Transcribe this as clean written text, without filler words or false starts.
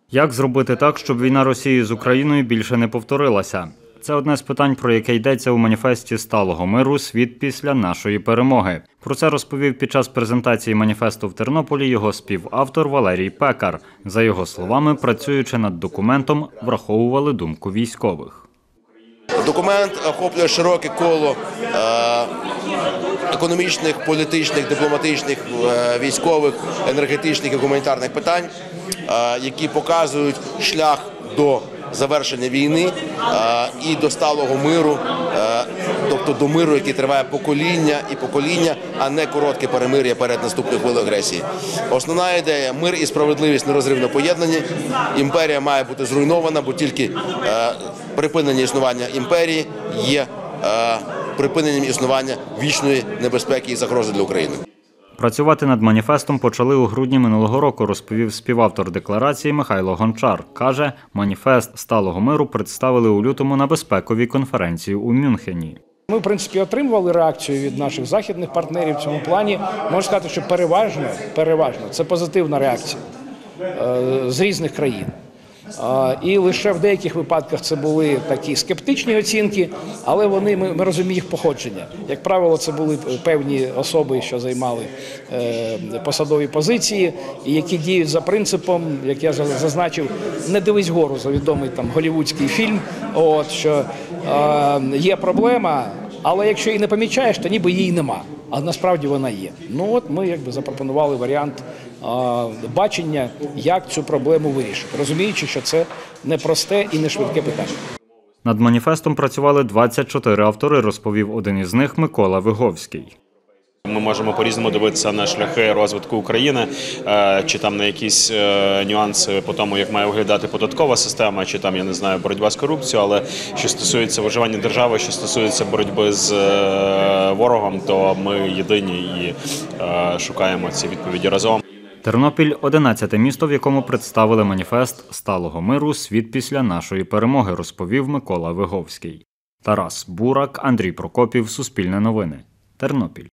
Як зробити так, щоб війна Росії з Україною більше не повторилася? Це одне з питань, про яке йдеться у маніфесті сталого миру «Світ після нашої перемоги». Про це розповів під час презентації маніфесту в Тернополі його співавтор Валерій Пекар. За його словами, працюючи над документом, враховували думку військових. Документ охоплює широке коло економічних, політичних, дипломатичних, військових, енергетичних і гуманітарних питань, які показують шлях до завершення війни і до сталого миру, тобто до миру, який триває покоління і покоління, а не коротке перемир'я перед наступною хвилею агресії. Основна ідея – мир і справедливість нерозривно поєднані. Імперія має бути зруйнована, бо тільки припинення існування імперії є припиненням існування вічної небезпеки і загрози для України. Працювати над маніфестом почали у грудні минулого року, розповів співавтор декларації Михайло Гончар. Каже, маніфест сталого миру представили у лютому на безпековій конференції у Мюнхені. Ми, в принципі, отримували реакцію від наших західних партнерів в цьому плані. Можна сказати, що переважно це позитивна реакція з різних країн. І лише в деяких випадках це були такі скептичні оцінки, але ми розуміємо їх походження. Як правило, це були певні особи, що займали посадові позиції, і які діють за принципом, як я зазначив, «не дивись вгору», за відомий там голлівудський фільм, що є проблема, але якщо її не помічаєш, то ніби її нема. А насправді вона є. Ми запропонували варіант бачення, як цю проблему вирішити, розуміючи, що це непросте і не швидке питання. Над маніфестом працювали 24 автори, розповів один із них Микола Виговський. Ми можемо по-різному дивитися на шляхи розвитку України, чи там на якісь нюанси по тому, як має виглядати податкова система, чи там, я не знаю, боротьба з корупцією, але що стосується виживання держави, що стосується боротьби з ворогом, то ми єдині і шукаємо ці відповіді разом. Тернопіль – 11-те місто, в якому представили маніфест сталого миру «Світ після нашої перемоги», розповів Микола Виговський. Тарас Бурак, Андрій Прокопів, Суспільне новини, Тернопіль.